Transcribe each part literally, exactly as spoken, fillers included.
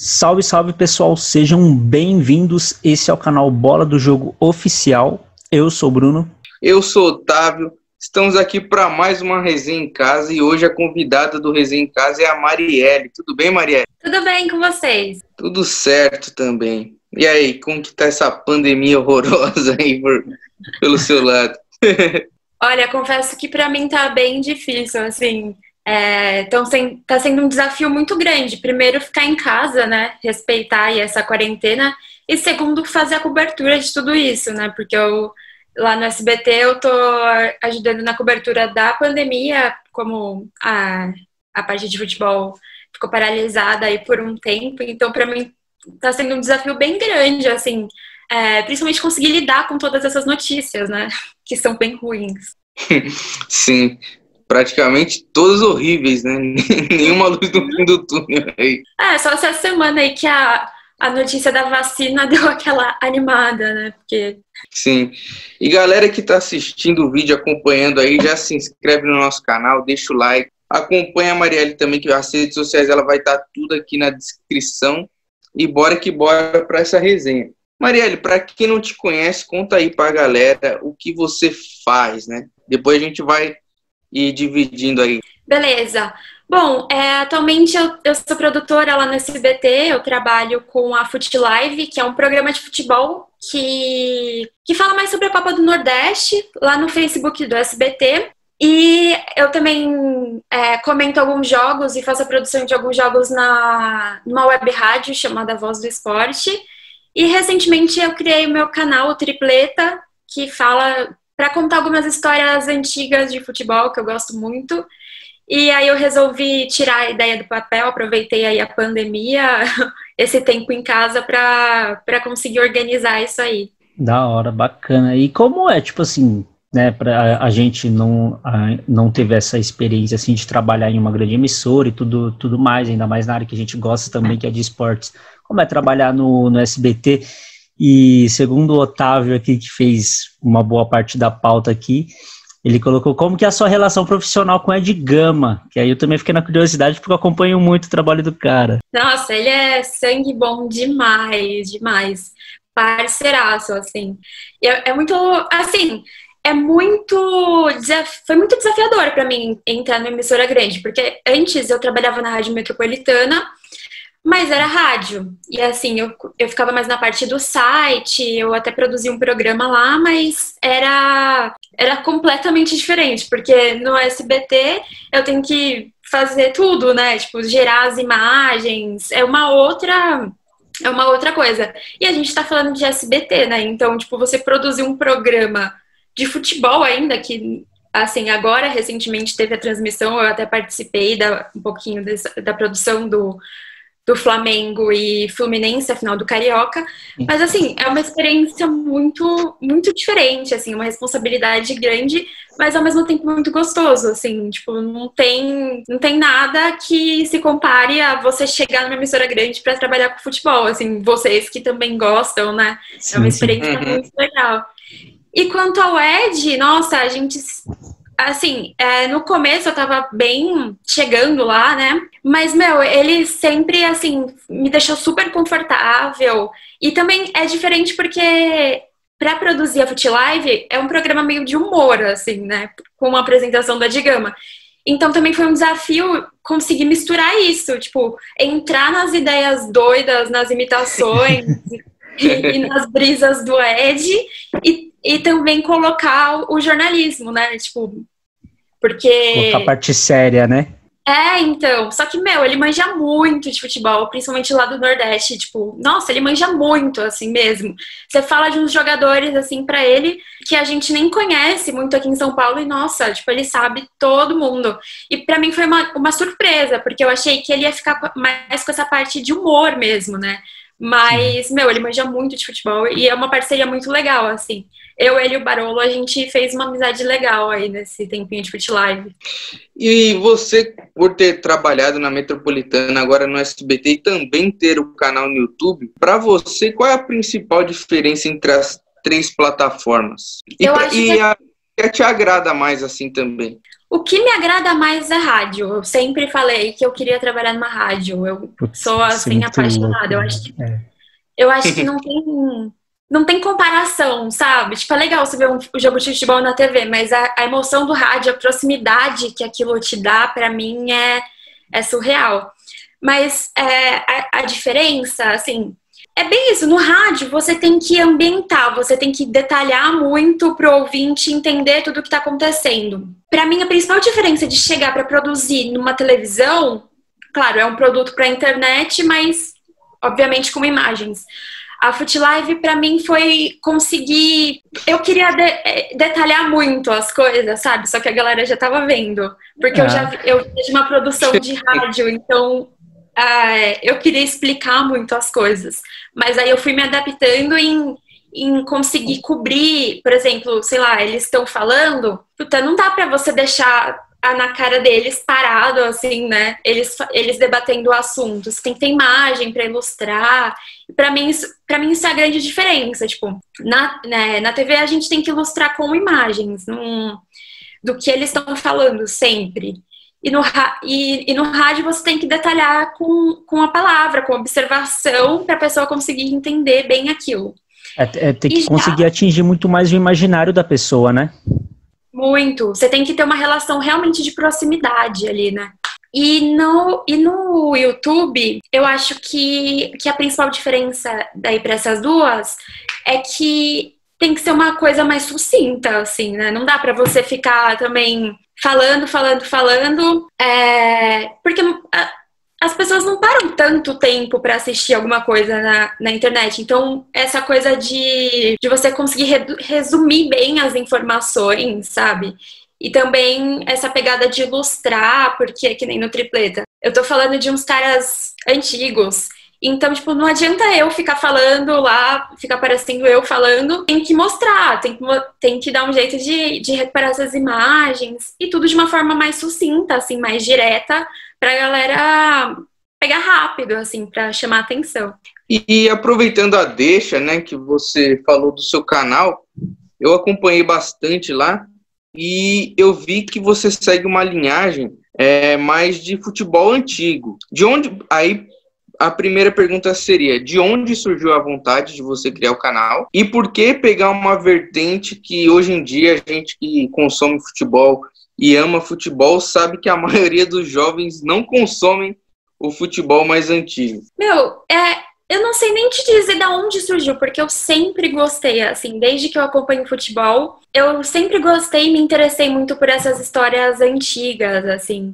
Salve, salve pessoal, sejam bem-vindos, esse é o canal Bola do Jogo Oficial, eu sou o Bruno. Eu sou o Otávio, estamos aqui para mais uma resenha em casa e hoje a convidada do resenha em casa é a Marielle. Tudo bem, Marielle? Tudo bem com vocês? Tudo certo também. E aí, como que tá essa pandemia horrorosa aí por, pelo seu lado? Olha, confesso que para mim tá bem difícil, assim... É, então sem, tá sendo um desafio muito grande. Primeiro, ficar em casa, né? Respeitar aí essa quarentena. E segundo, fazer a cobertura de tudo isso, né? Porque eu, lá no S B T, eu tô ajudando na cobertura da pandemia, como a, a parte de futebol ficou paralisada aí por um tempo. Então, para mim, tá sendo um desafio bem grande, assim. É, principalmente conseguir lidar com todas essas notícias, né? Que são bem ruins. Sim. Praticamente todas horríveis, né? Nenhuma luz no fim do túnel aí. É, só essa semana aí que a, a notícia da vacina deu aquela animada, né? Porque... Sim. E galera que tá assistindo o vídeo, acompanhando aí, já se inscreve no nosso canal, deixa o like. Acompanha a Marielle também, que as redes sociais ela vai estar tudo aqui na descrição. E bora que bora pra essa resenha. Marielle, pra quem não te conhece, conta aí pra galera o que você faz, né? Depois a gente vai... e dividindo aí. Beleza. Bom, é, atualmente eu, eu sou produtora lá no S B T, eu trabalho com a Fute Live, que é um programa de futebol que, que fala mais sobre a Copa do Nordeste, lá no Facebook do S B T. E eu também é, comento alguns jogos e faço a produção de alguns jogos na, numa web rádio chamada Voz do Esporte. E recentemente eu criei o meu canal, o Tripleta, que fala... para contar algumas histórias antigas de futebol, que eu gosto muito. E aí eu resolvi tirar a ideia do papel, aproveitei aí a pandemia, esse tempo em casa, para para conseguir organizar isso aí. Da hora, bacana. E como é, tipo assim, né, pra, a gente não, a, não teve essa experiência, assim, de trabalhar em uma grande emissora e tudo, tudo mais, ainda mais na área que a gente gosta também, que é de esportes. Como é trabalhar no, no S B T? E segundo o Otávio aqui, que fez uma boa parte da pauta aqui, ele colocou como que é a sua relação profissional com o Ed Gama, que aí eu também fiquei na curiosidade porque eu acompanho muito o trabalho do cara. Nossa, ele é sangue bom demais, demais. Parceiraço, assim. E é, é muito, assim, é muito, foi muito desafiador para mim entrar numa emissora grande, porque antes eu trabalhava na Rádio Metropolitana, mas era rádio, e assim, eu, eu ficava mais na parte do site, eu até produzia um programa lá, mas era, era completamente diferente, porque no S B T eu tenho que fazer tudo, né, tipo, gerar as imagens, é uma outra, é uma outra coisa. E a gente tá falando de S B T, né, então, tipo, você produzir um programa de futebol ainda, que, assim, agora, recentemente teve a transmissão, eu até participei da, um pouquinho dessa, da produção do... do Flamengo e Fluminense, a final do Carioca, mas assim, é uma experiência muito, muito diferente, assim, uma responsabilidade grande, mas ao mesmo tempo muito gostoso, assim, tipo, não tem, não tem nada que se compare a você chegar numa emissora grande para trabalhar com futebol, assim, vocês que também gostam, né, é uma experiência Uhum. muito legal. E quanto ao Ed, nossa, a gente... Assim, é, no começo eu tava bem chegando lá, né? Mas, meu, ele sempre, assim, me deixou super confortável. E também é diferente porque, pra produzir a Fute Live, é um programa meio de humor, assim, né? Com uma apresentação da Ed Gama. Então também foi um desafio conseguir misturar isso, tipo, entrar nas ideias doidas, nas imitações e, e nas brisas do Ed e E também colocar o jornalismo, né? Tipo, porque... Colocar a parte séria, né? É, então. Só que, meu, ele manja muito de futebol, principalmente lá do Nordeste. Tipo, nossa, ele manja muito, assim mesmo. Você fala de uns jogadores, assim, pra ele, que a gente nem conhece muito aqui em São Paulo. E, nossa, tipo, ele sabe todo mundo. E pra mim foi uma, uma surpresa, porque eu achei que ele ia ficar mais com essa parte de humor mesmo, né? Mas, meu, ele manja muito de futebol e é uma parceria muito legal, assim. Eu, ele e o Barolo, a gente fez uma amizade legal aí nesse tempinho de Fute Live. E você, por ter trabalhado na Metropolitana, agora no S B T e também ter o canal no YouTube, pra você, qual é a principal diferença entre as três plataformas? E, Eu pra, acho e que... a que te agrada mais assim também? O que me agrada mais é rádio. Eu sempre falei que eu queria trabalhar numa rádio. Eu Putz, sou, assim, apaixonada. Eu acho que, é. eu acho que não tem, não tem comparação, sabe? Tipo, é legal você ver um, um jogo de futebol na T V, mas a, a emoção do rádio, a proximidade que aquilo te dá, pra mim, é, é surreal. Mas é, a, a diferença, assim... É bem isso, no rádio você tem que ambientar, você tem que detalhar muito pro ouvinte entender tudo o que está acontecendo. Para mim, a principal diferença de chegar para produzir numa televisão, claro, é um produto para internet, mas obviamente com imagens. A FootLive para mim foi conseguir... Eu queria de, detalhar muito as coisas, sabe? Só que a galera já estava vendo, porque ah. eu já eu fiz uma produção de rádio, então... Uh, eu queria explicar muito as coisas, mas aí eu fui me adaptando em, em conseguir cobrir, por exemplo, sei lá, eles estão falando, puta, não dá pra você deixar na cara deles parado, assim, né, eles, eles debatendo o assunto, você tem que ter imagem pra ilustrar, e pra mim, isso, pra mim isso é a grande diferença, tipo, na, né, na T V a gente tem que ilustrar com imagens, num, do que eles estão falando sempre. E no, e, e no rádio você tem que detalhar com, com a palavra, com observação, para a pessoa conseguir entender bem aquilo. É, é tem que e conseguir já, atingir muito mais o imaginário da pessoa, né? Muito. Você tem que ter uma relação realmente de proximidade ali, né? E no, e no YouTube, eu acho que, que a principal diferença daí para essas duas é que tem que ser uma coisa mais sucinta, assim, né? Não dá para você ficar também... falando, falando, falando, é, porque a, as pessoas não param tanto tempo para assistir alguma coisa na, na internet, então essa coisa de, de você conseguir re, resumir bem as informações, sabe? E também essa pegada de ilustrar, porque que nem no Tripleta, eu tô falando de uns caras antigos. Então, tipo, não adianta eu ficar falando lá, ficar parecendo eu falando, tem que mostrar, tem que, tem que dar um jeito de, de recuperar essas imagens e tudo de uma forma mais sucinta, assim, mais direta, pra galera pegar rápido, assim, pra chamar atenção. E, e aproveitando a deixa, né, que você falou do seu canal, eu acompanhei bastante lá e eu vi que você segue uma linhagem é, mais de futebol antigo. De onde... aí a primeira pergunta seria, de onde surgiu a vontade de você criar o canal? E por que pegar uma vertente que hoje em dia a gente que consome futebol e ama futebol sabe que a maioria dos jovens não consomem o futebol mais antigo? Meu, é, eu não sei nem te dizer de onde surgiu, porque eu sempre gostei, assim, desde que eu acompanho futebol, eu sempre gostei e me interessei muito por essas histórias antigas, assim.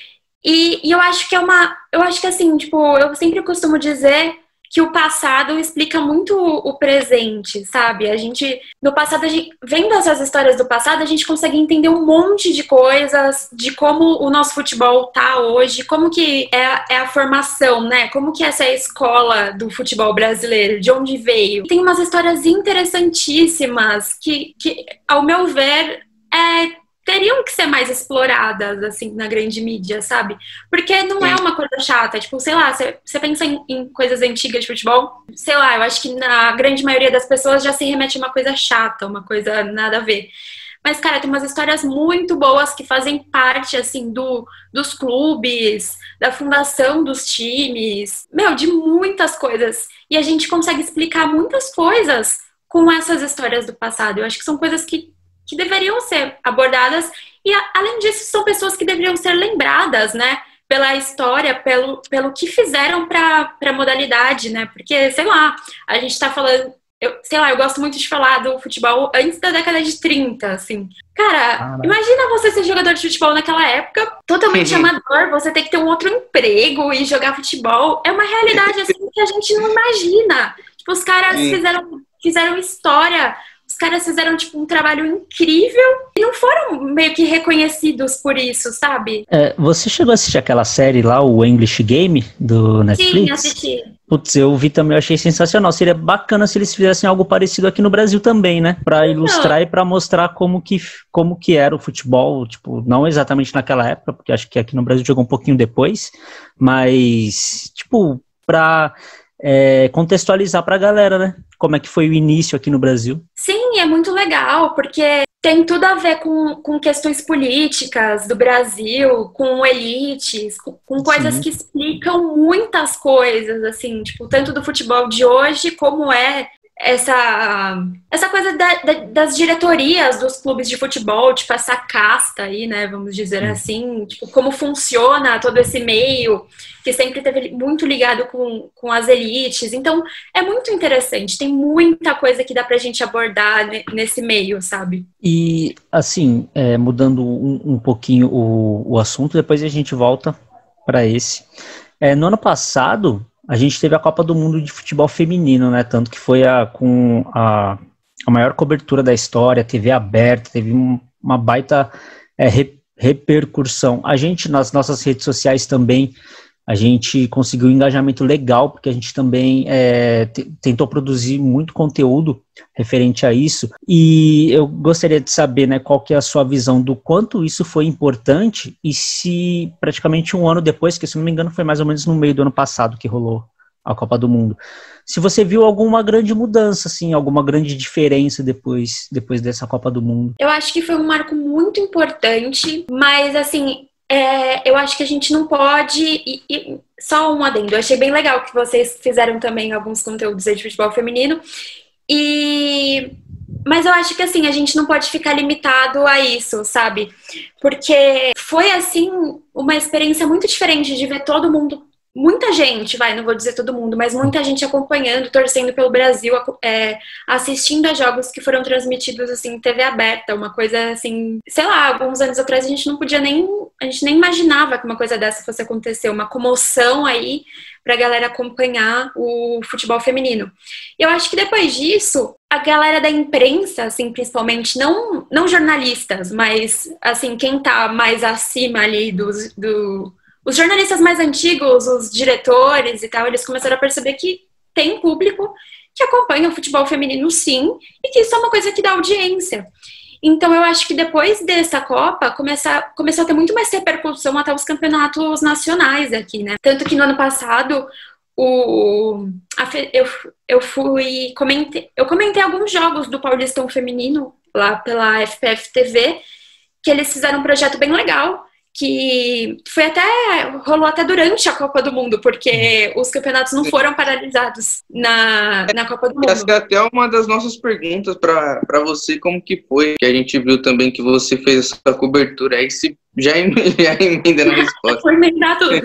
E, e eu acho que é uma... Eu acho que assim, tipo, eu sempre costumo dizer que o passado explica muito o presente, sabe? A gente... No passado, a gente, vendo essas histórias do passado, a gente consegue entender um monte de coisas, de como o nosso futebol tá hoje, como que é a, é a formação, né? Como que essa é a escola do futebol brasileiro, de onde veio. Tem umas histórias interessantíssimas que, que ao meu ver, é... teriam que ser mais exploradas, assim, na grande mídia, sabe? Porque não é uma coisa chata. Tipo, sei lá, você pensa em, em coisas antigas de futebol, sei lá, eu acho que na grande maioria das pessoas já se remete a uma coisa chata, uma coisa nada a ver. Mas, cara, tem umas histórias muito boas que fazem parte, assim, do, dos clubes, da fundação dos times, meu, de muitas coisas. E a gente consegue explicar muitas coisas com essas histórias do passado. Eu acho que são coisas que que deveriam ser abordadas e, além disso, são pessoas que deveriam ser lembradas, né, pela história, pelo, pelo que fizeram para a modalidade, né, porque, sei lá, a gente tá falando, eu, sei lá, eu gosto muito de falar do futebol antes da década de trinta, assim. Cara, ah, imagina você ser jogador de futebol naquela época, totalmente amador, você tem que ter um outro emprego e jogar futebol, é uma realidade, assim, que a gente não imagina. Tipo, os caras fizeram, fizeram história... Os caras fizeram, tipo, um trabalho incrível e não foram meio que reconhecidos por isso, sabe? É, você chegou a assistir aquela série lá, o English Game, do Netflix? Sim, assisti. Putz, eu vi também, eu achei sensacional. Seria bacana se eles fizessem algo parecido aqui no Brasil também, né? Pra ilustrar não. E pra mostrar como que, como que era o futebol, tipo, não exatamente naquela época, porque acho que aqui no Brasil jogou um pouquinho depois, mas, tipo, pra... É, contextualizar pra galera, né? Como é que foi o início aqui no Brasil. Sim, é muito legal, porque tem tudo a ver com, com questões políticas do Brasil, com elites, com, com coisas que explicam muitas coisas, assim, tipo, tanto do futebol de hoje, como é essa, essa coisa da, da, das diretorias dos clubes de futebol, tipo, essa casta aí, né, vamos dizer assim, tipo, como funciona todo esse meio, que sempre esteve muito ligado com, com as elites. Então, é muito interessante, tem muita coisa que dá pra gente abordar nesse meio, sabe? E, assim, é, mudando um, um pouquinho o, o assunto, depois a gente volta para esse. É, no ano passado, a gente teve a Copa do Mundo de Futebol Feminino, né? Tanto que foi a, com a, a maior cobertura da história, T V aberta, teve um, uma baita é, re, repercussão. A gente, nas nossas redes sociais também, a gente conseguiu um engajamento legal, porque a gente também é, t- tentou produzir muito conteúdo referente a isso, e eu gostaria de saber, né, qual que é a sua visão do quanto isso foi importante, e se praticamente um ano depois, que se não me engano foi mais ou menos no meio do ano passado que rolou a Copa do Mundo, se você viu alguma grande mudança, assim, alguma grande diferença depois, depois dessa Copa do Mundo. Eu acho que foi um marco muito importante, mas assim... É, eu acho que a gente não pode... E, e, só um adendo. Eu achei bem legal que vocês fizeram também alguns conteúdos aí de futebol feminino. E, mas eu acho que assim, a gente não pode ficar limitado a isso, sabe? Porque foi assim uma experiência muito diferente de ver todo mundo... Muita gente, vai, não vou dizer todo mundo, mas muita gente acompanhando, torcendo pelo Brasil, é, assistindo a jogos que foram transmitidos, assim, em T V aberta, uma coisa, assim, sei lá, alguns anos atrás a gente não podia nem, a gente nem imaginava que uma coisa dessa fosse acontecer, uma comoção aí pra galera acompanhar o futebol feminino. E eu acho que depois disso, a galera da imprensa, assim, principalmente, não, não jornalistas, mas, assim, quem tá mais acima ali dos, do... Os jornalistas mais antigos, os diretores e tal, eles começaram a perceber que tem público que acompanha o futebol feminino, sim, e que isso é uma coisa que dá audiência. Então, eu acho que depois dessa Copa, começa, começou a ter muito mais repercussão até os campeonatos nacionais aqui, né? Tanto que no ano passado, o, a, eu, eu fui... Comentei, eu comentei alguns jogos do Paulistão Feminino, lá pela F P F T V, que eles fizeram um projeto bem legal, que foi até, rolou até durante a Copa do Mundo, porque os campeonatos não foram paralisados na, na Copa do Mundo. Essa é até uma das nossas perguntas para você, como que foi, que a gente viu também que você fez essa cobertura aí, se já, já emenda na resposta. Foi emendar tudo.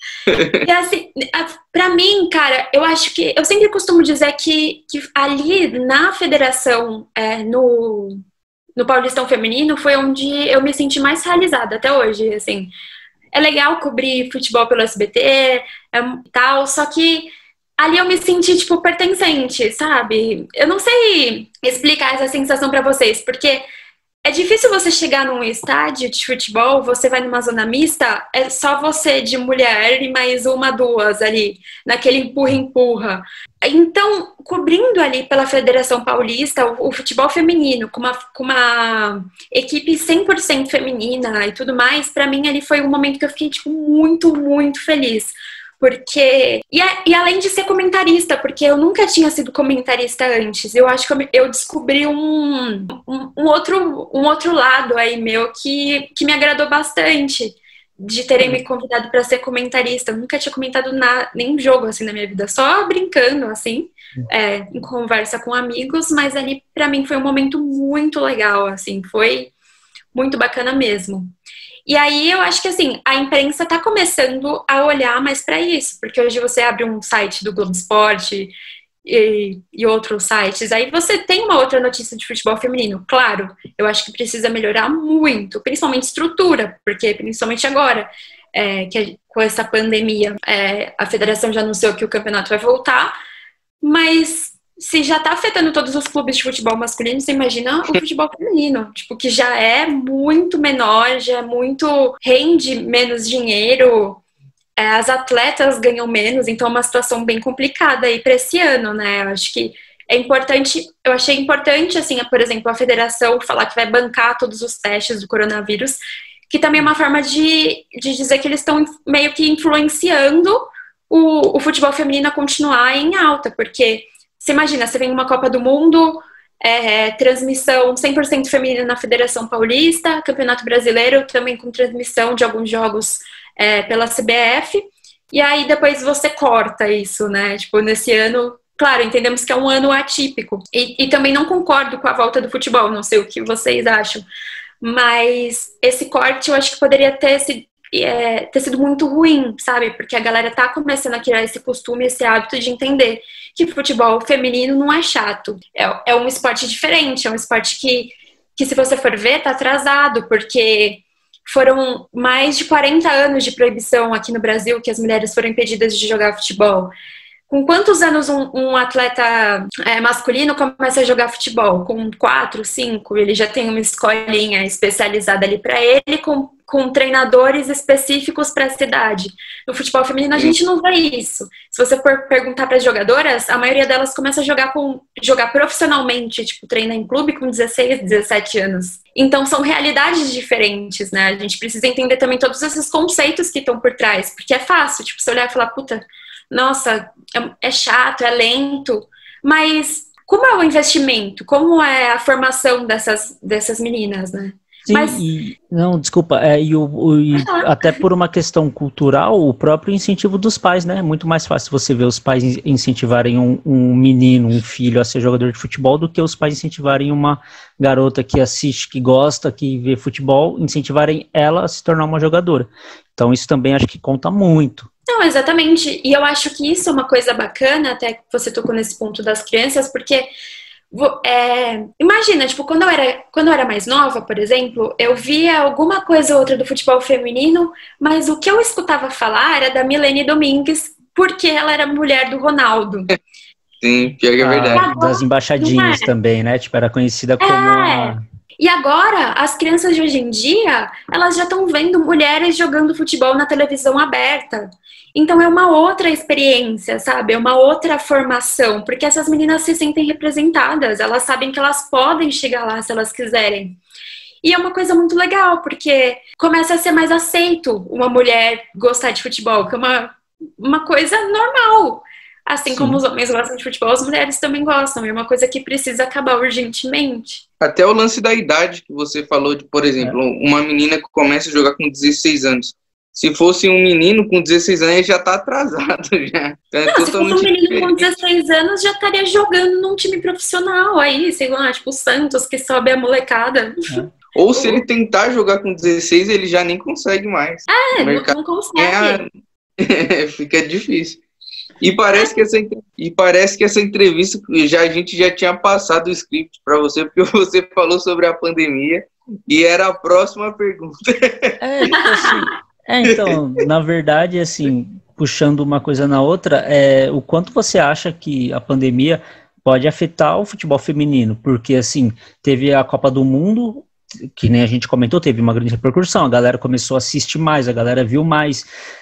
E assim, pra mim, cara, eu acho que, eu sempre costumo dizer que, que ali na federação, é, no... no Paulistão Feminino, foi onde eu me senti mais realizada até hoje, assim. É legal cobrir futebol pelo S B T e é, tal, só que ali eu me senti, tipo, pertencente, sabe? Eu não sei explicar essa sensação pra vocês, porque é difícil você chegar num estádio de futebol, você vai numa zona mista, é só você de mulher e mais uma, duas ali, naquele empurra-empurra. Então, cobrindo ali pela Federação Paulista, o, o futebol feminino, com uma, com uma equipe cem por cento feminina e tudo mais, pra mim ali foi um momento que eu fiquei, tipo, muito, muito feliz. Porque, e, a, e além de ser comentarista, porque eu nunca tinha sido comentarista antes, eu acho que eu, eu descobri um, um, um, outro, um outro lado aí meu que, que me agradou bastante, de terem me convidado para ser comentarista. Eu nunca tinha comentado na, nenhum jogo assim na minha vida, só brincando assim, é, em conversa com amigos, mas ali para mim foi um momento muito legal, assim, foi muito bacana mesmo. E aí eu acho que assim, a imprensa está começando a olhar mais para isso, porque hoje você abre um site do Globo Esporte e, e outros sites, aí você tem uma outra notícia de futebol feminino. Claro, eu acho que precisa melhorar muito, principalmente estrutura, porque principalmente agora, é, que com essa pandemia, é, a federação já anunciou que o campeonato vai voltar, mas se já tá afetando todos os clubes de futebol masculino, você imagina o futebol feminino, tipo, que já é muito menor, já é muito, rende menos dinheiro, é, as atletas ganham menos, então é uma situação bem complicada aí para esse ano, né? Eu acho que é importante, eu achei importante, assim, por exemplo, a federação falar que vai bancar todos os testes do coronavírus, que também é uma forma de, de dizer que eles estão meio que influenciando o, o futebol feminino a continuar em alta, porque você imagina, você vem uma Copa do Mundo, é, transmissão cem por cento feminina na Federação Paulista, Campeonato Brasileiro também com transmissão de alguns jogos é, pela C B F, e aí depois você corta isso, né? Tipo, nesse ano, claro, entendemos que é um ano atípico, e, e também não concordo com a volta do futebol, não sei o que vocês acham, mas esse corte eu acho que poderia ter sido É, ter sido muito ruim, sabe? Porque a galera tá começando a criar esse costume, esse hábito de entender que futebol feminino não é chato. É, é um esporte diferente, é um esporte que, que, se você for ver, tá atrasado, porque foram mais de quarenta anos de proibição aqui no Brasil que as mulheres foram impedidas de jogar futebol. Com quantos anos um, um atleta é, masculino começa a jogar futebol? Com quatro, cinco, ele já tem uma escolinha especializada ali para ele, com, com treinadores específicos para a cidade. No futebol feminino a gente não vê isso. Se você for perguntar para as jogadoras, a maioria delas começa a jogar, com, jogar profissionalmente, tipo, treina em clube com dezesseis, dezessete anos. Então são realidades diferentes, né? A gente precisa entender também todos esses conceitos que estão por trás, porque é fácil, tipo, você olhar e falar, puta, nossa, é, é chato, é lento, mas como é o investimento? Como é a formação dessas, dessas meninas, né? Sim, mas... e, não, desculpa, é, e, o, o, e até por uma questão cultural, o próprio incentivo dos pais, né? É muito mais fácil você ver os pais incentivarem um, um menino, um filho a ser jogador de futebol do que os pais incentivarem uma garota que assiste, que gosta, que vê futebol, incentivarem ela a se tornar uma jogadora. Então isso também acho que conta muito. Não, exatamente. E eu acho que isso é uma coisa bacana, até que você tocou nesse ponto das crianças, porque é, imagina, tipo, quando eu, era, quando eu era mais nova, por exemplo, eu via alguma coisa ou outra do futebol feminino, mas o que eu escutava falar era da Milene Domingues, porque ela era mulher do Ronaldo. Sim, pior que é verdade. Ah, das embaixadinhas é. também, né? Tipo, era conhecida como é. a... E agora, as crianças de hoje em dia, elas já estão vendo mulheres jogando futebol na televisão aberta. Então é uma outra experiência, sabe? É uma outra formação, porque essas meninas se sentem representadas, elas sabem que elas podem chegar lá se elas quiserem. E é uma coisa muito legal, porque começa a ser mais aceito uma mulher gostar de futebol, que é uma, uma coisa normal. Assim Sim. como os homens gostam de futebol, as mulheres também gostam. É uma coisa que precisa acabar urgentemente. Até o lance da idade que você falou, de, por exemplo, é. uma menina que começa a jogar com dezesseis anos. Se fosse um menino com dezesseis anos, ele já tá atrasado. Já. Então, é Não, se fosse um menino diferente. Com dezesseis anos, já estaria jogando num time profissional aí, sei lá, tipo o Santos, que sobe a molecada. É. Ou se ele tentar jogar com dezesseis, ele já nem consegue mais. É, não, não consegue. É, fica difícil. E parece, que essa, e parece que essa entrevista, já, a gente já tinha passado o script para você, porque você falou sobre a pandemia e era a próxima pergunta. É, assim, é, então, na verdade, assim, puxando uma coisa na outra, é, o quanto você acha que a pandemia pode afetar o futebol feminino? Porque, assim, teve a Copa do Mundo, que nem a gente comentou, teve uma grande repercussão, a galera começou a assistir mais, a galera viu mais.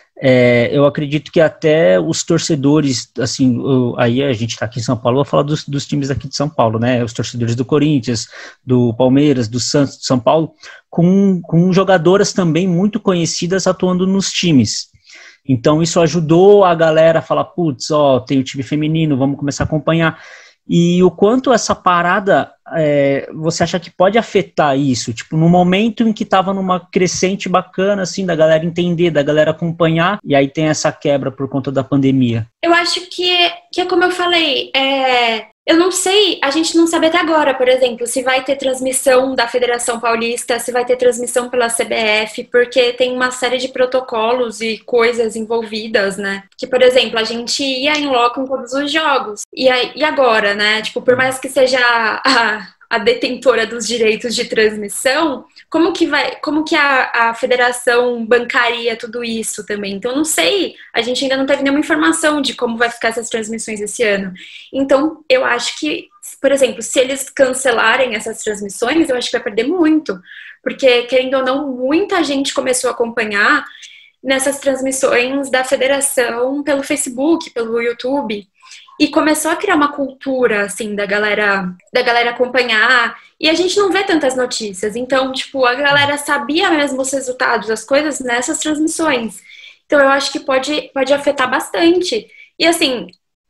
É, eu acredito que até os torcedores, assim, eu, aí a gente tá aqui em São Paulo, eu vou falar dos, dos times aqui de São Paulo, né, os torcedores do Corinthians, do Palmeiras, do Santos, de São Paulo, com, com jogadoras também muito conhecidas atuando nos times. Então isso ajudou a galera a falar, putz, ó, tem o time feminino, vamos começar a acompanhar. E o quanto essa parada, é, você acha que pode afetar isso? Tipo, no momento em que estava numa crescente bacana, assim, da galera entender, da galera acompanhar, e aí tem essa quebra por conta da pandemia. Eu acho que, que é como eu falei, é, eu não sei, a gente não sabe até agora, por exemplo, se vai ter transmissão da Federação Paulista, se vai ter transmissão pela C B F, porque tem uma série de protocolos e coisas envolvidas, né? Que, por exemplo, a gente ia em loco em todos os jogos. E, aí, e agora, né? Tipo, por mais que seja a, a detentora dos direitos de transmissão, como que vai, como que a, a federação bancaria tudo isso também? Então, não sei, a gente ainda não teve nenhuma informação de como vai ficar essas transmissões esse ano. Então, eu acho que, por exemplo, se eles cancelarem essas transmissões, eu acho que vai perder muito, porque, querendo ou não, muita gente começou a acompanhar nessas transmissões da federação pelo Facebook, pelo YouTube, e começou a criar uma cultura, assim, da galera, da galera acompanhar, e a gente não vê tantas notícias. Então, tipo, a galera sabia mesmo os resultados das coisas nessas transmissões. Então, eu acho que pode, pode afetar bastante. E, assim,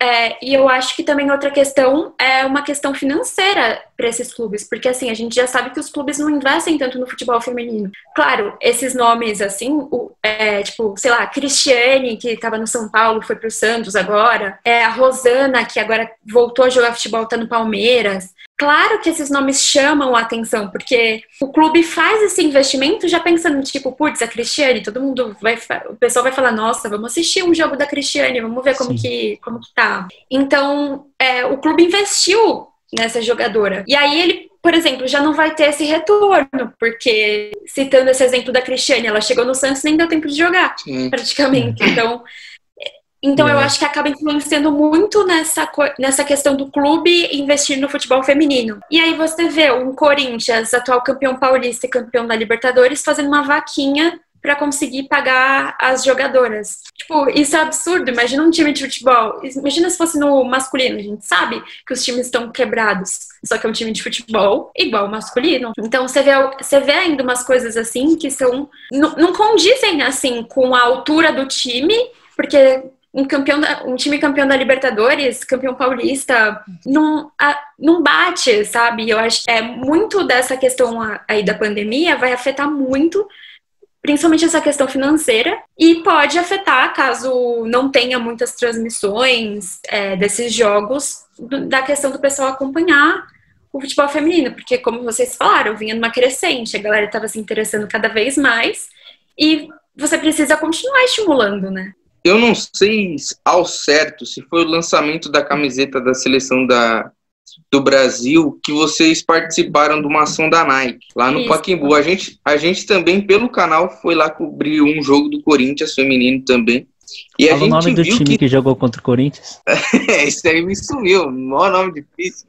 É, e eu acho que também outra questão é uma questão financeira para esses clubes, porque assim, a gente já sabe que os clubes não investem tanto no futebol feminino. Claro, esses nomes assim, o, é, tipo, sei lá, a Cristiane, que estava no São Paulo, foi pro Santos agora, é, a Rosana, que agora voltou a jogar futebol, tá no Palmeiras. Claro que esses nomes chamam a atenção, porque o clube faz esse investimento já pensando, tipo, putz, a Cristiane, todo mundo vai, o pessoal vai falar, nossa, vamos assistir um jogo da Cristiane, vamos ver como que, como que tá. Então, é, o clube investiu nessa jogadora. E aí ele, por exemplo, já não vai ter esse retorno, porque, citando esse exemplo da Cristiane, ela chegou no Santos e nem deu tempo de jogar, Sim. praticamente. Então... Então, é. eu acho que acaba influenciando muito nessa, nessa questão do clube investir no futebol feminino. E aí você vê um Corinthians, atual campeão paulista e campeão da Libertadores, fazendo uma vaquinha para conseguir pagar as jogadoras. Tipo, isso é absurdo. Imagina um time de futebol. Imagina se fosse no masculino. A gente sabe que os times estão quebrados. Só que é um time de futebol igual ao masculino. Então, você vê, você vê ainda umas coisas assim que são... Não, não condizem, assim, com a altura do time, porque... Um, campeão da, um time campeão da Libertadores, campeão paulista, não, a, não bate, sabe? Eu acho que é muito dessa questão aí da pandemia vai afetar muito, principalmente essa questão financeira, e pode afetar, caso não tenha muitas transmissões é, desses jogos, do, da questão do pessoal acompanhar o futebol feminino, porque, como vocês falaram, vinha numa crescente, a galera estava se interessando cada vez mais, e você precisa continuar estimulando, né? Eu não sei ao certo se foi o lançamento da camiseta da seleção da, do Brasil que vocês participaram de uma ação da Nike, lá no Isso. Pacaembu. A gente, a gente também, pelo canal, foi lá cobrir um jogo do Corinthians feminino também. E Fala a gente o nome do viu time que... que jogou contra o Corinthians. Esse aí me sumiu, maior nome difícil.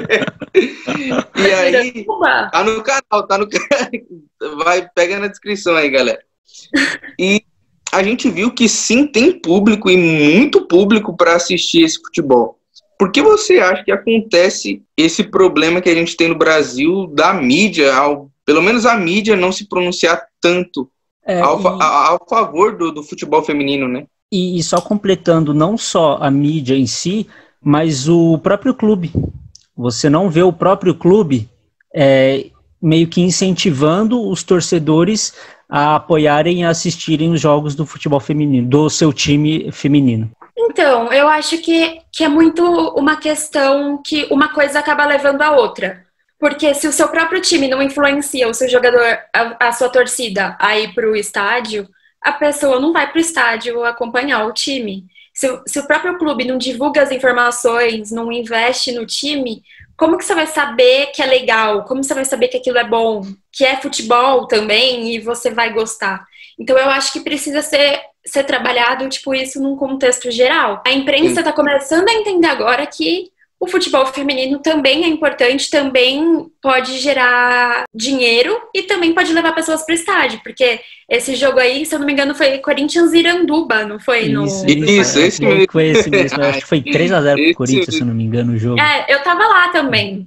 E aí, tá no canal, tá no canal. Vai, pega na descrição aí, galera. E a gente viu que sim, tem público e muito público para assistir esse futebol. Por que você acha que acontece esse problema que a gente tem no Brasil da mídia, ao, pelo menos a mídia não se pronunciar tanto é, ao, e, a, ao favor do, do futebol feminino, né? E, e só completando, não só a mídia em si, mas o próprio clube. Você não vê o próprio clube é, meio que incentivando os torcedores a apoiarem e assistirem os jogos do futebol feminino, do seu time feminino. Então, eu acho que, que é muito uma questão que uma coisa acaba levando a outra. Porque se o seu próprio time não influencia o seu jogador, a, a sua torcida a ir para o estádio, a pessoa não vai para o estádio acompanhar o time. Se, se o próprio clube não divulga as informações, não investe no time, como que você vai saber que é legal? Como você vai saber que aquilo é bom? Que é futebol também e você vai gostar? Então eu acho que precisa ser, ser trabalhado, tipo, isso num contexto geral. A imprensa está começando a entender agora que o futebol feminino também é importante, também pode gerar dinheiro e também pode levar pessoas para o estádio, porque esse jogo aí, se eu não me engano, foi Corinthians Iranduba, não foi? Isso, no... isso, foi, esse mesmo. Foi esse mesmo, acho que foi três a zero pro Corinthians, se eu não me engano, o jogo. É, eu tava lá também.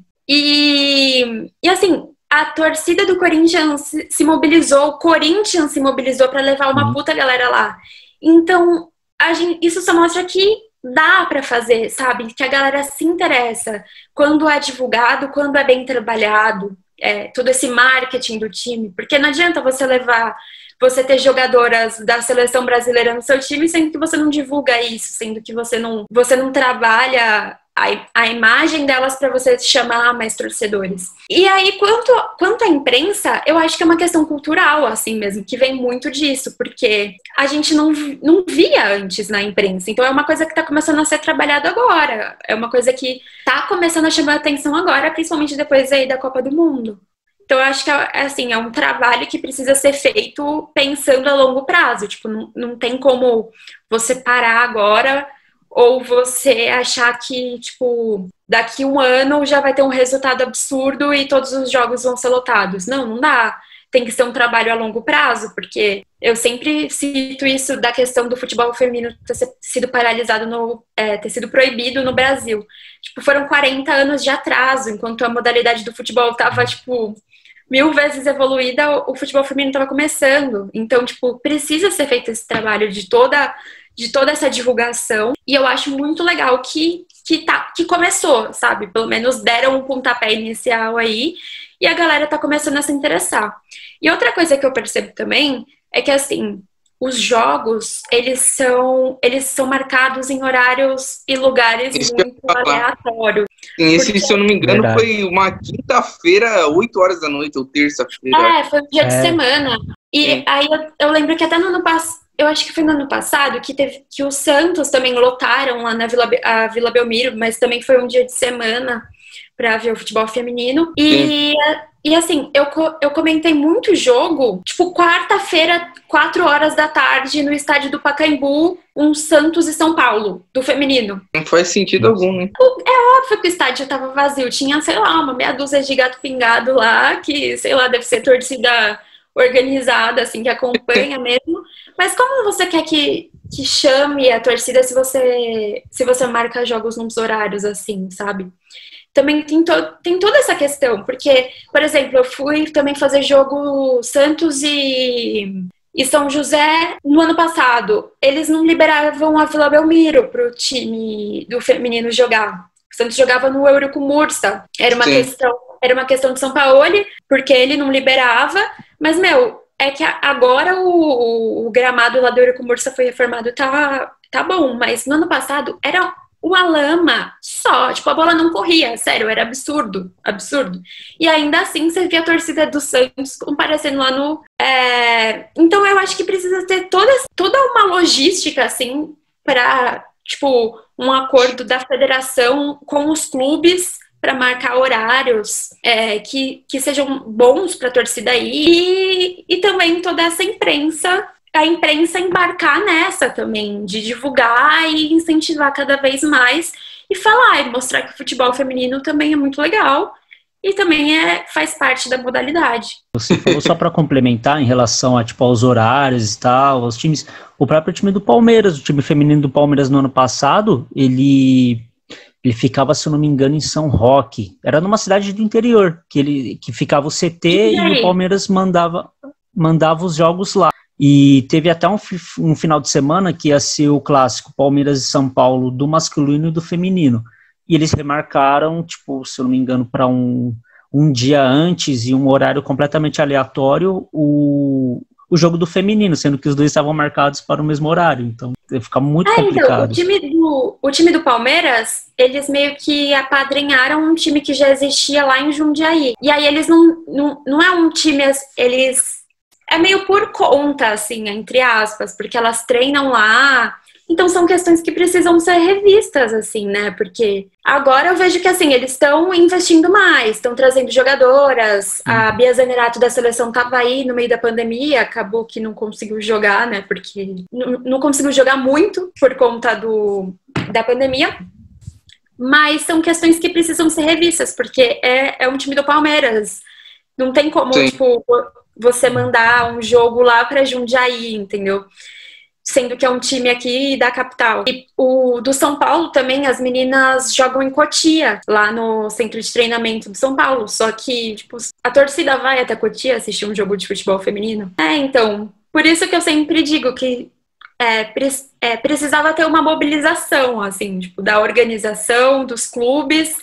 E, e assim, a torcida do Corinthians se mobilizou, o Corinthians se mobilizou para levar uma puta galera lá. Então, a gente, isso só mostra que dá pra fazer, sabe? Que a galera se interessa quando é divulgado, quando é bem trabalhado, é, todo esse marketing do time, porque não adianta você levar, você ter jogadoras da seleção brasileira no seu time, sendo que você não divulga isso, sendo que você não, você não trabalha a, a imagem delas para você chamar mais torcedores. E aí, quanto, quanto à imprensa, eu acho que é uma questão cultural, assim mesmo, que vem muito disso, porque a gente não, não via antes na imprensa, então é uma coisa que está começando a ser trabalhado agora, é uma coisa que está começando a chamar a atenção agora, principalmente depois aí da Copa do Mundo. Então eu acho que é, assim, é um trabalho que precisa ser feito pensando a longo prazo, tipo, não, não tem como você parar agora ou você achar que, tipo, daqui um ano já vai ter um resultado absurdo e todos os jogos vão ser lotados. Não, não dá. Tem que ser um trabalho a longo prazo, porque eu sempre cito isso da questão do futebol feminino ter sido paralisado, no, é, ter sido proibido no Brasil. Tipo, foram quarenta anos de atraso, enquanto a modalidade do futebol tava, tipo, mil vezes evoluída, o futebol feminino estava começando. Então, tipo, precisa ser feito esse trabalho de toda, de toda essa divulgação. E eu acho muito legal que, que, tá, que começou, sabe? Pelo menos deram um pontapé inicial aí e a galera tá começando a se interessar. E outra coisa que eu percebo também é que, assim, os jogos, eles são, eles são marcados em horários e lugares Isso muito aleatórios. Sim, esse, Porque... se eu não me engano, Verdade. foi uma quinta-feira, oito horas da noite, ou terça-feira. É, foi um dia É. de semana. E Sim. aí eu, eu lembro que até no ano passado, eu acho que foi no ano passado, que teve que os Santos também lotaram lá na Vila, Be- a Vila Belmiro, mas também foi um dia de semana pra ver o futebol feminino. E, e assim, eu, co- eu comentei muito jogo, tipo, quarta-feira, quatro horas da tarde, no estádio do Pacaembu, um Santos e São Paulo, do feminino. Não faz sentido algum, né? Óbvio que o estádio tava vazio, tinha, sei lá, uma meia dúzia de gato pingado lá, que, sei lá, deve ser torcida organizada, assim, que acompanha mesmo. Mas como você quer que, que chame a torcida se você, se você marca jogos nos horários, assim, sabe? Também tem, to, tem toda essa questão, porque, por exemplo, eu fui também fazer jogo Santos e, e São José no ano passado. Eles não liberavam a Vila Belmiro pro time do feminino jogar. O Santos jogava no Eurico Mursa. Era uma Sim. questão, era uma questão de São Paulo, porque ele não liberava. Mas, meu, é que agora o, o, o gramado lá do Eurico Mursa foi reformado, tá, tá bom. Mas no ano passado era uma lama só. Tipo, a bola não corria. Sério, era absurdo. Absurdo. E ainda assim, você via a torcida do Santos comparecendo lá no... É... Então, eu acho que precisa ter toda, toda uma logística, assim, para... Tipo, um acordo da federação com os clubes para marcar horários é, que, que sejam bons para a torcida aí. E, e também toda essa imprensa, a imprensa embarcar nessa também, de divulgar e incentivar cada vez mais e falar, e mostrar que o futebol feminino também é muito legal e também é, faz parte da modalidade. Você falou só para complementar em relação a, tipo, aos horários e tal, aos times. O próprio time do Palmeiras, o time feminino do Palmeiras no ano passado, ele, ele ficava, se eu não me engano, em São Roque. Era numa cidade do interior, que, ele, que ficava o C T e, e o Palmeiras mandava, mandava os jogos lá. E teve até um, um final de semana que ia ser o clássico Palmeiras e São Paulo do masculino e do feminino. E eles remarcaram, tipo, se eu não me engano, para um, um dia antes e um horário completamente aleatório, o, o jogo do feminino, sendo que os dois estavam marcados para o mesmo horário. Então, fica muito é, complicado. Então, o, time do, o time do Palmeiras, eles meio que apadrinharam um time que já existia lá em Jundiaí. E aí eles não... Não, não é um time... Eles... É meio por conta, assim, entre aspas, porque elas treinam lá... Então, são questões que precisam ser revistas, assim, né? Porque agora eu vejo que, assim, eles estão investindo mais, estão trazendo jogadoras. Hum. A Bia Zanerato da seleção estava aí no meio da pandemia, acabou que não conseguiu jogar, né? Porque não, não conseguiu jogar muito por conta do, da pandemia. Mas são questões que precisam ser revistas, porque é, é um time do Palmeiras. Não tem como, Sim. tipo, você mandar um jogo lá para Jundiaí, entendeu? Sendo que é um time aqui da capital. E o do São Paulo também, as meninas jogam em Cotia, lá no centro de treinamento do São Paulo. Só que, tipo, a torcida vai até Cotia assistir um jogo de futebol feminino. É, então, por isso que eu sempre digo que é, pre- é, precisava ter uma mobilização, assim, tipo, da organização, dos clubes,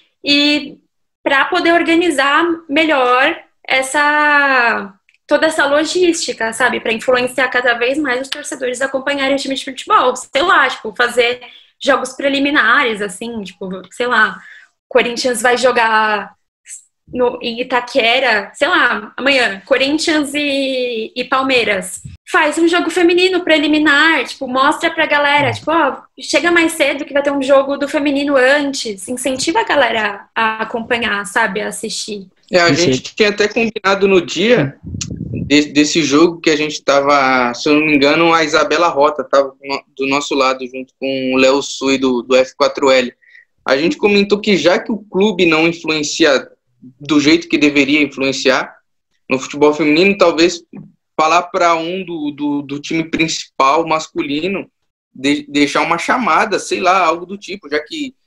e para poder organizar melhor essa... toda essa logística, sabe? Para influenciar cada vez mais os torcedores a acompanharem o time de futebol. Sei lá, tipo, fazer jogos preliminares, assim, tipo, sei lá, Corinthians vai jogar no, em Itaquera, sei lá, amanhã, Corinthians e, e Palmeiras. Faz um jogo feminino preliminar, tipo, mostra pra galera, tipo, ó, chega mais cedo que vai ter um jogo do feminino antes. Incentiva a galera a acompanhar, sabe? A assistir. É, a gente tinha até combinado no dia de, desse jogo que a gente tava, se eu não me engano, a Isabela Rota tava do nosso lado, junto com o Léo Sui do, do F quatro L. A gente comentou que já que o clube não influencia do jeito que deveria influenciar no futebol feminino, talvez falar para um do, do, do time principal masculino, de, deixar uma chamada, sei lá, algo do tipo, já que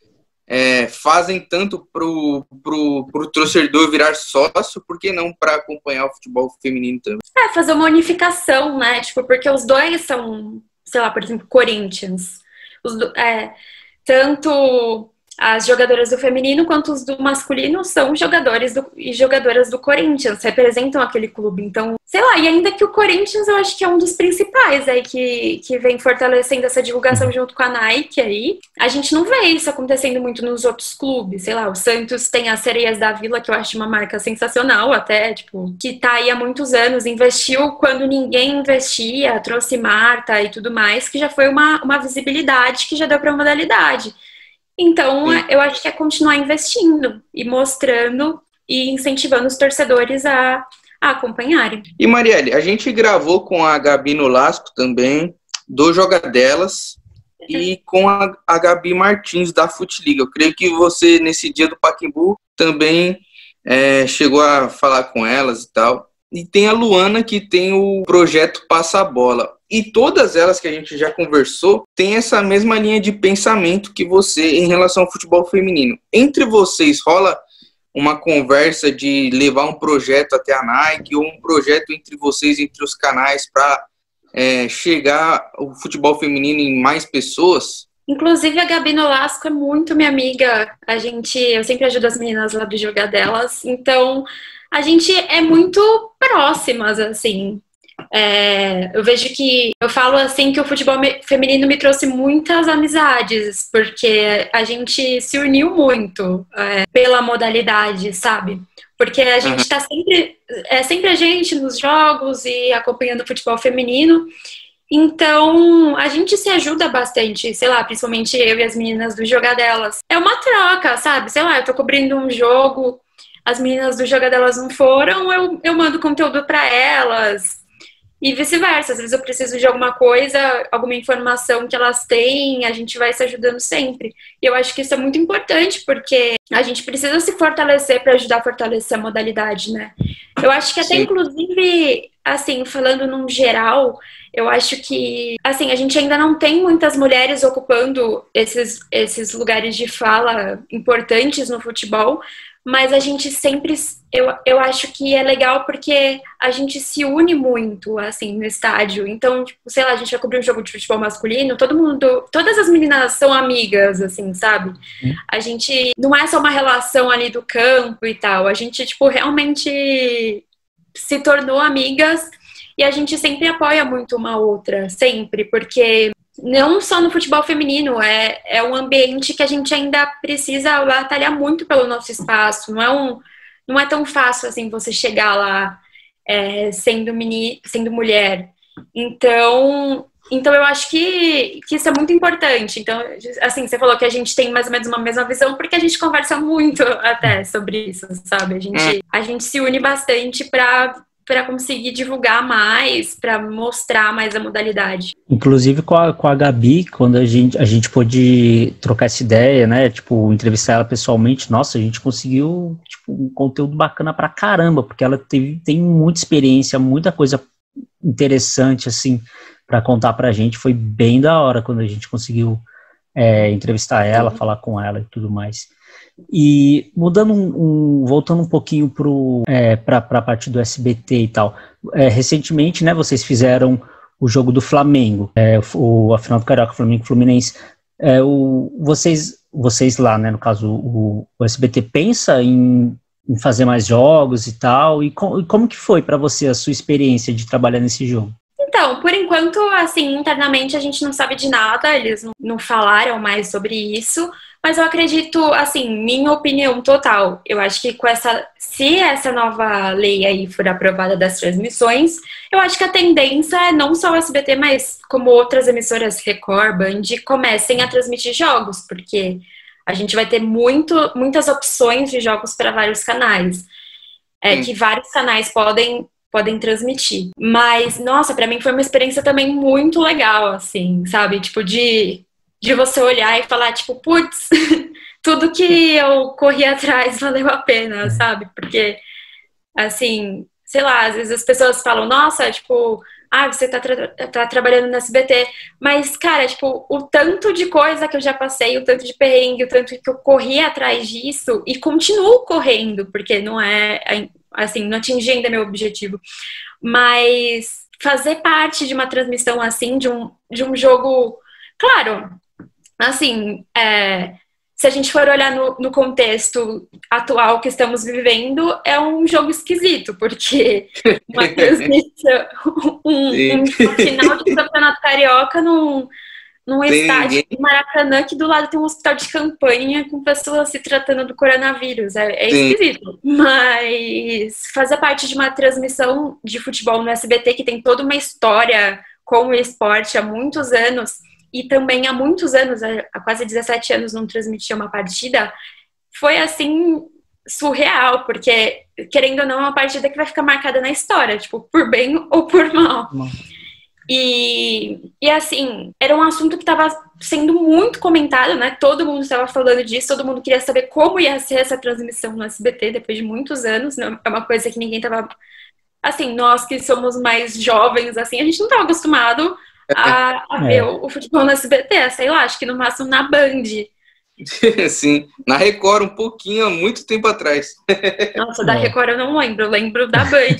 é, fazem tanto pro, pro, pro torcedor virar sócio, por que não para acompanhar o futebol feminino também? É, fazer uma unificação, né? Tipo, porque os dois são, sei lá, por exemplo, Corinthians. Os do, é, tanto as jogadoras do feminino quanto os do masculino são jogadores do, e jogadoras do Corinthians, representam aquele clube. Então, sei lá, e ainda que o Corinthians eu acho que é um dos principais aí que, que vem fortalecendo essa divulgação junto com a Nike aí. A gente não vê isso acontecendo muito nos outros clubes, sei lá, o Santos tem as Sereias da Vila, que eu acho uma marca sensacional até, tipo, que tá aí há muitos anos, investiu quando ninguém investia, trouxe Marta e tudo mais, que já foi uma, uma visibilidade que já deu pra modalidade. Então, Sim. eu acho que é continuar investindo e mostrando e incentivando os torcedores a, a acompanharem. E, Marielle, a gente gravou com a Gabi Nolasco também, do Jogadelas, e com a, a Gabi Martins, da Futiliga. Eu creio que você, nesse dia do Pacaembu, também é, chegou a falar com elas e tal. E tem a Luana, que tem o projeto Passa a Bola. E todas elas que a gente já conversou têm essa mesma linha de pensamento que você em relação ao futebol feminino. Entre vocês rola uma conversa de levar um projeto até a Nike ou um projeto entre vocês, entre os canais, para é, chegar o futebol feminino em mais pessoas? Inclusive a Gabi Nolasco é muito minha amiga. A gente, eu sempre ajudo as meninas lá do Jogadelas. Então a gente é muito próximas, assim. É, eu vejo que, eu falo assim que o futebol feminino me trouxe muitas amizades, porque a gente se uniu muito é, pela modalidade, sabe? Porque a gente tá sempre, é sempre a gente nos jogos e acompanhando o futebol feminino, então a gente se ajuda bastante, sei lá, principalmente eu e as meninas do Jogadelas. É uma troca, sabe? Sei lá, eu tô cobrindo um jogo, as meninas do Jogadelas não foram, eu, eu mando conteúdo pra elas. E vice-versa, às vezes eu preciso de alguma coisa, alguma informação que elas têm, a gente vai se ajudando sempre. E eu acho que isso é muito importante, porque a gente precisa se fortalecer para ajudar a fortalecer a modalidade, né? Eu acho que até, Sim. inclusive, assim, falando num geral, eu acho que, assim, a gente ainda não tem muitas mulheres ocupando esses, esses lugares de fala importantes no futebol, mas a gente sempre, eu, eu acho que é legal porque a gente se une muito, assim, no estádio. Então, tipo, sei lá, a gente vai cobrir um jogo de futebol masculino, todo mundo, todas as meninas são amigas, assim, sabe? A gente, não é só uma relação ali do campo e tal, a gente, tipo, realmente se tornou amigas e a gente sempre apoia muito uma outra, sempre, porque não só no futebol feminino, é, é um ambiente que a gente ainda precisa batalhar muito pelo nosso espaço. Não é, um, não é tão fácil assim você chegar lá é, sendo, meni, sendo mulher. Então, então eu acho que, que isso é muito importante. Então, assim, você falou que a gente tem mais ou menos uma mesma visão, porque a gente conversa muito até sobre isso, sabe? A gente, a gente se une bastante para para conseguir divulgar mais, para mostrar mais a modalidade. Inclusive com a, com a Gabi, quando a gente, a gente pôde trocar essa ideia, né, tipo, entrevistar ela pessoalmente, nossa, a gente conseguiu, tipo, um conteúdo bacana pra caramba, porque ela teve, tem muita experiência, muita coisa interessante, assim, para contar pra gente, foi bem da hora quando a gente conseguiu é, entrevistar ela, falar com ela e tudo mais. E mudando um, um voltando um pouquinho é, para a parte do S B T e tal, é, recentemente, né, vocês fizeram o jogo do Flamengo, é, o, a final do Carioca, Flamengo Fluminense. É, o, vocês, vocês lá, né, no caso, o, o S B T pensa em, em fazer mais jogos e tal, e, com, e como que foi para você a sua experiência de trabalhar nesse jogo? Então, por enquanto, assim, internamente a gente não sabe de nada, eles não, não falaram mais sobre isso, mas eu acredito, assim, minha opinião total, eu acho que com essa, se essa nova lei aí for aprovada das transmissões, eu acho que a tendência é não só o S B T, mas como outras emissoras, Record, Band, comecem a transmitir jogos, porque a gente vai ter muito, muitas opções de jogos para vários canais, é, que vários canais podem... podem transmitir. Mas, nossa, pra mim foi uma experiência também muito legal, assim, sabe? Tipo, de, de você olhar e falar, tipo, putz, tudo que eu corri atrás valeu a pena, sabe? Porque, assim, sei lá, às vezes as pessoas falam, nossa, tipo, ah, você tá, tra tá trabalhando no S B T. Mas, cara, tipo, o tanto de coisa que eu já passei, o tanto de perrengue, o tanto que eu corri atrás disso e continuo correndo, porque não é, assim, não atingi ainda meu objetivo. Mas fazer parte de uma transmissão assim, de um, de um jogo, claro, assim, é, se a gente for olhar no, no contexto atual que estamos vivendo, é um jogo esquisito, porque uma transmissão, um, um final de campeonato carioca num, num estádio de Maracanã, que do lado tem um hospital de campanha com pessoas se tratando do coronavírus. É, é esquisito. Mas fazer parte de uma transmissão de futebol no S B T, que tem toda uma história com o esporte há muitos anos, e também há muitos anos, há quase dezessete anos, não transmitia uma partida, foi assim, surreal, porque, querendo ou não, é uma partida que vai ficar marcada na história, tipo, por bem ou por mal. E, e assim, era um assunto que estava sendo muito comentado, né? Todo mundo estava falando disso, todo mundo queria saber como ia ser essa transmissão no S B T depois de muitos anos, né? É uma coisa que ninguém estava... Assim, nós que somos mais jovens, assim, a gente não estava acostumado a, a ver é. o, o futebol no S B T, sei lá, acho que no máximo na Band. Sim, na Record um pouquinho, há muito tempo atrás. Nossa, da é. Record eu não lembro, eu lembro da Band.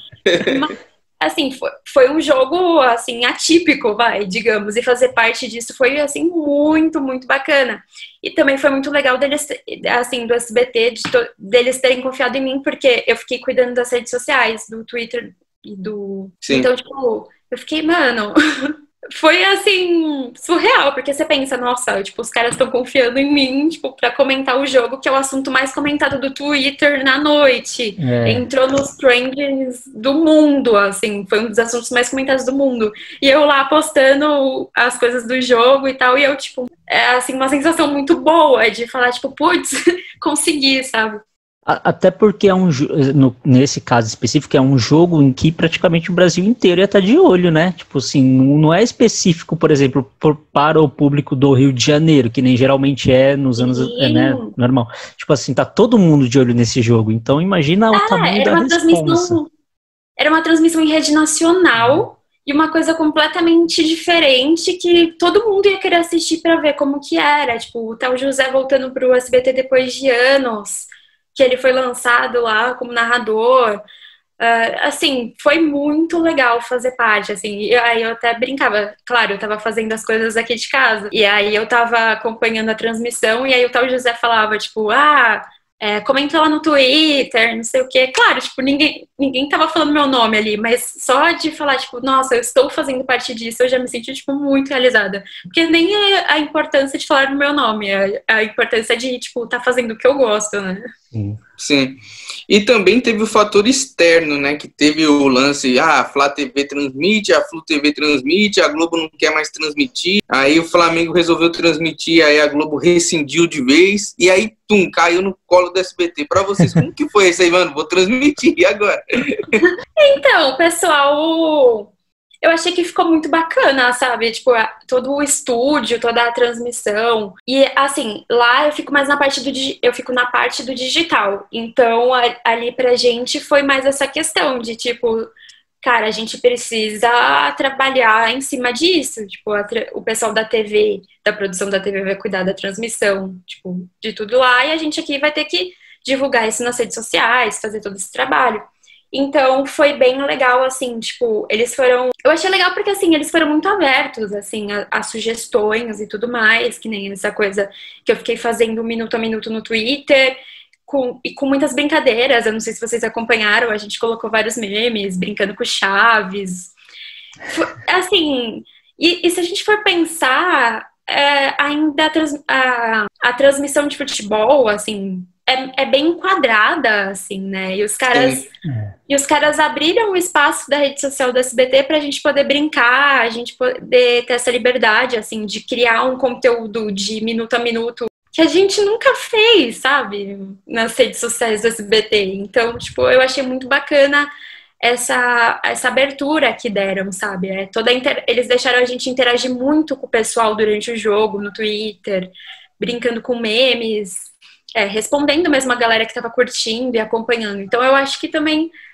Mas, assim, foi, foi um jogo, assim, atípico, vai, digamos, e fazer parte disso foi, assim, muito, muito bacana. E também foi muito legal deles, assim, do S B T, de to, deles terem confiado em mim, porque eu fiquei cuidando das redes sociais, do Twitter e do... Sim. Então, tipo, eu fiquei, mano... Foi, assim, surreal, porque você pensa, nossa, tipo, os caras estão confiando em mim, tipo, pra comentar o jogo, que é o assunto mais comentado do Twitter na noite. É. Entrou nos trends do mundo, assim, foi um dos assuntos mais comentados do mundo. E eu lá postando as coisas do jogo e tal, e eu, tipo, é, assim, uma sensação muito boa de falar, tipo, putz, consegui, sabe? Até porque é um no, nesse caso específico é um jogo em que praticamente o Brasil inteiro ia estar de olho, né? Tipo assim, não é específico, por exemplo, por, para o público do Rio de Janeiro, que nem geralmente é nos anos, é, né, normal. Tipo assim, tá todo mundo de olho nesse jogo. Então imagina o ah, tamanho da responsa. Era uma transmissão em rede nacional e uma coisa completamente diferente que todo mundo ia querer assistir para ver como que era. Tipo, o tal José voltando pro S B T depois de anos, que ele foi lançado lá como narrador, uh, assim, foi muito legal fazer parte, assim, e aí eu até brincava, claro, eu tava fazendo as coisas aqui de casa, e aí eu tava acompanhando a transmissão, e aí o tal José falava, tipo, ah, é, comenta lá no Twitter, não sei o quê, claro, tipo, ninguém, ninguém tava falando meu nome ali, mas só de falar, tipo, nossa, eu estou fazendo parte disso, eu já me senti, tipo, muito realizada, porque nem é a importância de falar no meu nome, é a importância de, tipo, tá fazendo o que eu gosto, né? Sim. Sim. E também teve o fator externo, né? Que teve o lance, ah, a Flá T V transmite, a Flu T V transmite, a Globo não quer mais transmitir. Aí o Flamengo resolveu transmitir, aí a Globo rescindiu de vez. E aí, tum, caiu no colo do S B T. Pra vocês, como que foi isso aí, mano? Vou transmitir, e agora? Então, pessoal... Eu achei que ficou muito bacana, sabe? Tipo, todo o estúdio, toda a transmissão. E, assim, lá eu fico mais na parte do... Eu fico na parte do digital. Então, ali pra gente foi mais essa questão de, tipo... Cara, a gente precisa trabalhar em cima disso. Tipo, o pessoal da T V, da produção da T V vai cuidar da transmissão, tipo, de tudo lá. E a gente aqui vai ter que divulgar isso nas redes sociais, fazer todo esse trabalho. Então, foi bem legal, assim, tipo, eles foram... Eu achei legal porque, assim, eles foram muito abertos, assim, a, a sugestões e tudo mais, que nem essa coisa que eu fiquei fazendo minuto a minuto no Twitter, com, e com muitas brincadeiras. Eu não sei se vocês acompanharam, a gente colocou vários memes, brincando com Chaves. Foi, assim, e, e se a gente for pensar, é, ainda a, trans, a, a transmissão de futebol, assim... É, é bem enquadrada, assim, né? E os caras, e os caras abriram o espaço da rede social do S B T pra gente poder brincar, a gente poder ter essa liberdade, assim, de criar um conteúdo de minuto a minuto que a gente nunca fez, sabe? Nas redes sociais do S B T. Então, tipo, eu achei muito bacana essa, essa abertura que deram, sabe? É, toda inter... Eles deixaram a gente interagir muito com o pessoal durante o jogo, no Twitter, brincando com memes, É, respondendo mesmo a galera que estava curtindo e acompanhando. Então eu acho que também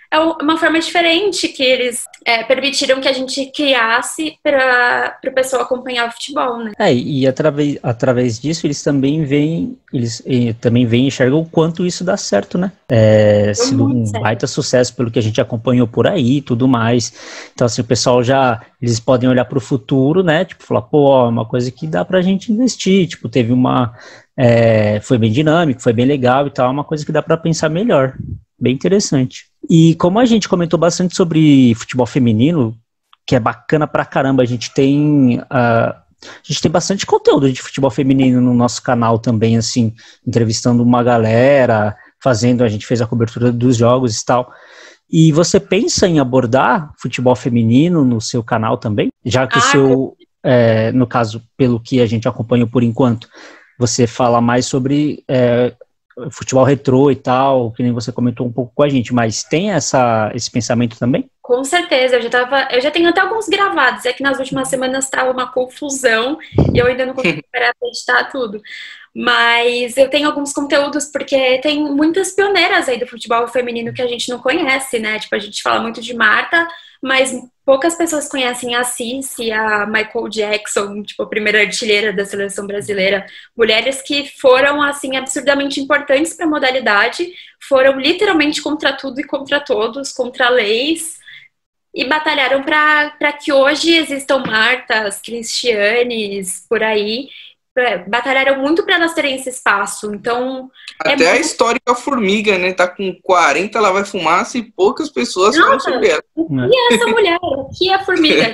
é uma forma diferente que eles é, permitiram que a gente criasse para o pessoal acompanhar o futebol, né? É, e através, através disso eles também veem, eles eh, também veem e enxergam o quanto isso dá certo, né? É, sido um certo. Baita sucesso pelo que a gente acompanhou por aí e tudo mais. Então, assim, o pessoal já, eles podem olhar para o futuro, né? Tipo, falar, pô, é uma coisa que dá pra gente investir. Tipo, teve uma, é, foi bem dinâmico, foi bem legal e tal, é uma coisa que dá para pensar melhor. Bem interessante. E como a gente comentou bastante sobre futebol feminino, que é bacana pra caramba, a gente tem uh, a gente tem bastante conteúdo de futebol feminino no nosso canal também, assim, entrevistando uma galera, fazendo, a gente fez a cobertura dos jogos e tal. E você pensa em abordar futebol feminino no seu canal também? Já que ah, o seu, é, no caso, pelo que a gente acompanhou por enquanto, você fala mais sobre... É, futebol retrô e tal, que nem você comentou um pouco com a gente, mas tem essa, esse pensamento também? Com certeza, eu já tava, eu já tenho até alguns gravados, é que nas últimas semanas estava uma confusão e eu ainda não consegui parar para editar tudo. Mas eu tenho alguns conteúdos porque tem muitas pioneiras aí do futebol feminino que a gente não conhece, né? Tipo, a gente fala muito de Marta, mas poucas pessoas conhecem a Cici, a Michael Jackson, tipo, a primeira artilheira da seleção brasileira. Mulheres que foram, assim, absurdamente importantes para a modalidade, foram literalmente contra tudo e contra todos, contra leis, e batalharam para que hoje existam Martas, Cristianes, por aí. Batalharam muito para elas terem esse espaço, então... Até é muito... a histórica formiga, né? Tá com quarenta, ela vai fumaça e poucas pessoas Nossa, falam sobre ela. E é essa mulher? Que é a formiga?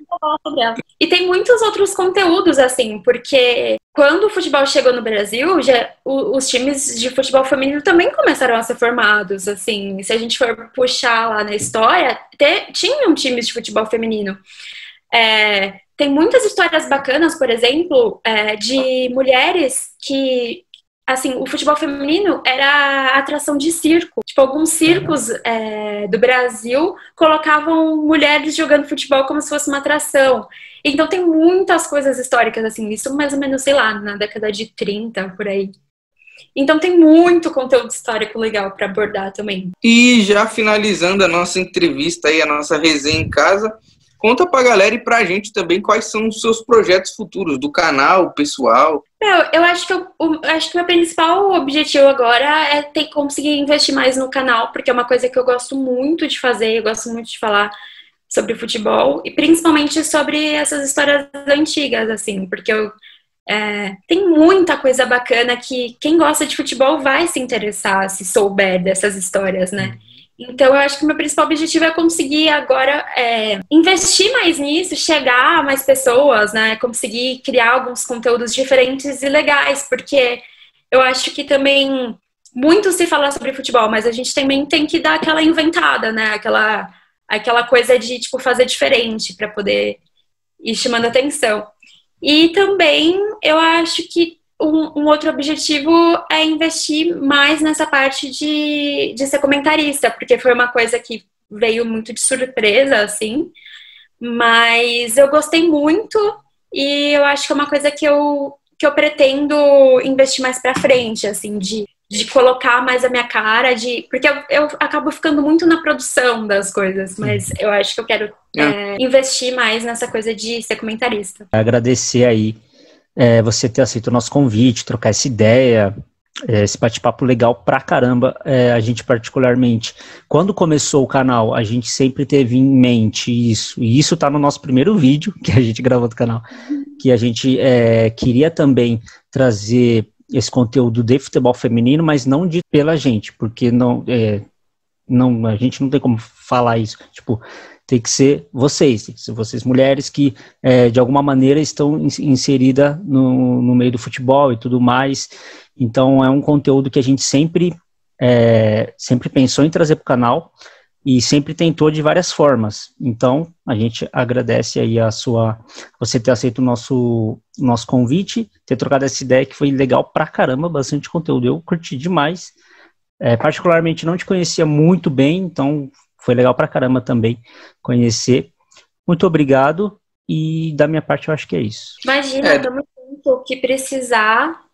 E tem muitos outros conteúdos, assim, porque quando o futebol chegou no Brasil, já, os times de futebol feminino também começaram a ser formados, assim. Se a gente for puxar lá na história, te, tinham times de futebol feminino. É... Tem muitas histórias bacanas, por exemplo, é, de mulheres que, assim, o futebol feminino era atração de circo. Tipo, alguns circos é, do Brasil colocavam mulheres jogando futebol como se fosse uma atração. Então tem muitas coisas históricas, assim, isso mais ou menos, sei lá, na década de trinta, por aí. Então tem muito conteúdo histórico legal para abordar também. E já finalizando a nossa entrevista aí, a nossa resenha em casa... Conta pra galera e pra gente também quais são os seus projetos futuros do canal, pessoal. Eu, eu acho que eu, eu acho que o meu principal objetivo agora é ter conseguir investir mais no canal, porque é uma coisa que eu gosto muito de fazer, eu gosto muito de falar sobre futebol, e principalmente sobre essas histórias antigas, assim, porque eu, é, tem muita coisa bacana que quem gosta de futebol vai se interessar se souber dessas histórias, né? Então, eu acho que o meu principal objetivo é conseguir agora é, investir mais nisso, chegar a mais pessoas, né? Conseguir criar alguns conteúdos diferentes e legais, porque eu acho que também muito se fala sobre futebol, mas a gente também tem que dar aquela inventada, né? Aquela, aquela coisa de, tipo, fazer diferente para poder ir chamando atenção. E também eu acho que Um, um outro objetivo é investir mais nessa parte de, de ser comentarista, porque foi uma coisa que veio muito de surpresa, assim, mas eu gostei muito e eu acho que é uma coisa que eu, que eu pretendo investir mais pra frente, assim, de, de colocar mais a minha cara, de porque eu, eu acabo ficando muito na produção das coisas, mas eu acho que eu quero é, investir mais nessa coisa de ser comentarista. Agradecer aí É, você ter aceito o nosso convite, trocar essa ideia, é, esse bate-papo legal pra caramba. É, a gente particularmente, quando começou o canal, a gente sempre teve em mente isso, e isso tá no nosso primeiro vídeo que a gente gravou do canal, que a gente é, queria também trazer esse conteúdo de futebol feminino, mas não dito pela gente, porque não, é, não, a gente não tem como falar isso, tipo... Tem que ser vocês, tem que ser vocês mulheres que é, de alguma maneira estão inseridas no, no meio do futebol e tudo mais. Então é um conteúdo que a gente sempre, é, sempre pensou em trazer para o canal e sempre tentou de várias formas. Então a gente agradece aí a sua, você ter aceito o nosso, nosso convite, ter trocado essa ideia que foi legal pra caramba, bastante conteúdo. Eu curti demais. É, particularmente não te conhecia muito bem, então foi legal pra caramba também conhecer. Muito obrigado e da minha parte eu acho que é isso. Imagina, É. tamo junto, o que precisar,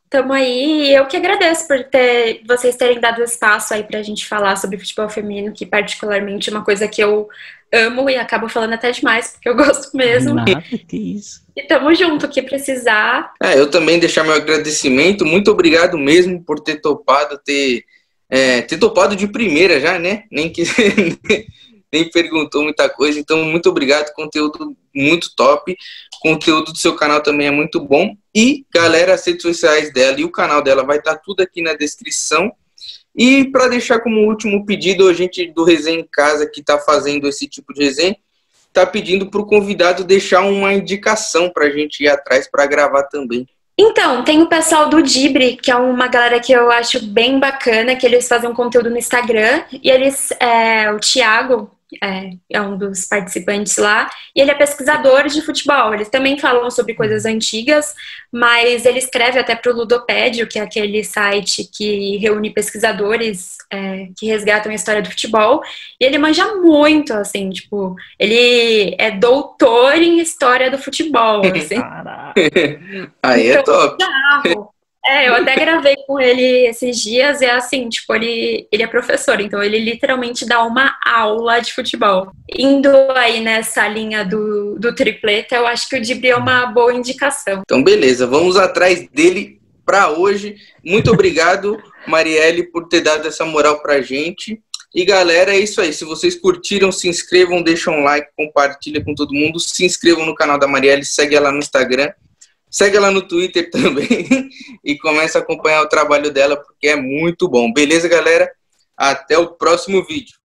Tamo aí, eu que agradeço por ter, vocês terem dado espaço aí pra gente falar sobre futebol feminino, que particularmente é uma coisa que eu amo e acabo falando até demais, porque eu gosto mesmo. Nada, que isso. E tamo junto, o que precisar. É, eu também deixar meu agradecimento, muito obrigado mesmo por ter topado, ter, é, ter topado de primeira já, né? Nem que nem perguntou muita coisa, então muito obrigado, conteúdo muito top, conteúdo do seu canal também é muito bom, e galera, as redes sociais dela e o canal dela vai estar tudo aqui na descrição. E para deixar como último pedido, a gente do Resenha em Casa, que está fazendo esse tipo de resenha, está pedindo para o convidado deixar uma indicação para a gente ir atrás para gravar também. Então, tem o pessoal do Dibre, que é uma galera que eu acho bem bacana, que eles fazem um conteúdo no Instagram, e eles, é, o Thiago é, é um dos participantes lá, e ele é pesquisador de futebol. Eles também falam sobre coisas antigas, mas ele escreve até para o Ludopédio, que é aquele site que reúne pesquisadores é, que resgatam a história do futebol, e ele manja muito, assim, tipo, ele é doutor em história do futebol, assim. Aí é top. Então, é, eu até gravei com ele esses dias e é assim, tipo, ele, ele é professor, então ele literalmente dá uma aula de futebol. Indo aí nessa linha do, do tripleta, eu acho que o Dibre é uma boa indicação. Então, beleza, vamos atrás dele para hoje. Muito obrigado, Marielle, por ter dado essa moral pra gente. E galera, é isso aí. Se vocês curtiram, se inscrevam, deixam um like, compartilha com todo mundo. Se inscrevam no canal da Marielle, segue ela no Instagram. Segue ela no Twitter também e começa a acompanhar o trabalho dela, porque é muito bom. Beleza, galera? Até o próximo vídeo.